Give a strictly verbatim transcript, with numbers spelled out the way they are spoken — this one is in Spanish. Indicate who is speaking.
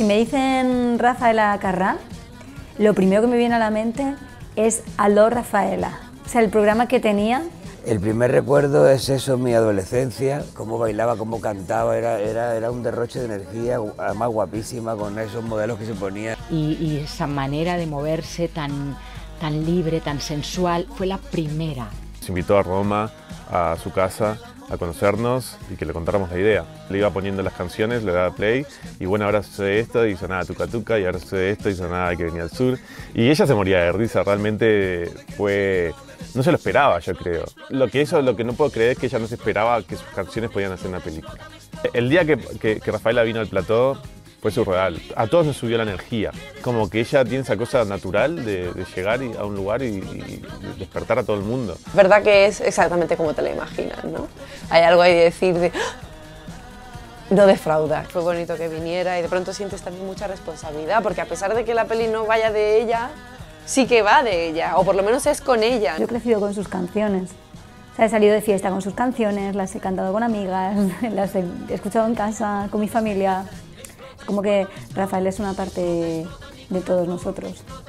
Speaker 1: Si me dicen Rafaela Carrà, lo primero que me viene a la mente es Aló Rafaela. O sea, el programa que tenía.
Speaker 2: El primer recuerdo es eso, mi adolescencia, cómo bailaba, cómo cantaba, era, era, era un derroche de energía, además guapísima, con esos modelos que se ponía.
Speaker 3: Y, y esa manera de moverse tan, tan libre, tan sensual, fue la primera.
Speaker 4: Nos invitó a Roma, a su casa, a conocernos y que le contáramos la idea. Le iba poniendo las canciones, le daba play y bueno, ahora sucede esto y sonaba Tuca Tuca y ahora sucede esto y sonaba Que venía al sur. Y ella se moría de risa, realmente fue... No se lo esperaba, yo creo. Lo que, eso, lo que no puedo creer es que ella no se esperaba que sus canciones podían hacer una película. El día que, que, que Rafaela vino al plató fue surreal. A todos nos subió la energía. Como que ella tiene esa cosa natural de, de llegar a un lugar y, y despertar a todo el mundo.
Speaker 5: Verdad que es exactamente como te la imaginas, ¿no? Hay algo ahí de decir de... no defrauda. Fue bonito que viniera y de pronto sientes también mucha responsabilidad, porque a pesar de que la peli no vaya de ella, sí que va de ella, o por lo menos es con ella.
Speaker 1: Yo he crecido con sus canciones. O sea, he salido de fiesta con sus canciones, las he cantado con amigas, las he escuchado en casa, con mi familia. Es como que Rafael es una parte de todos nosotros.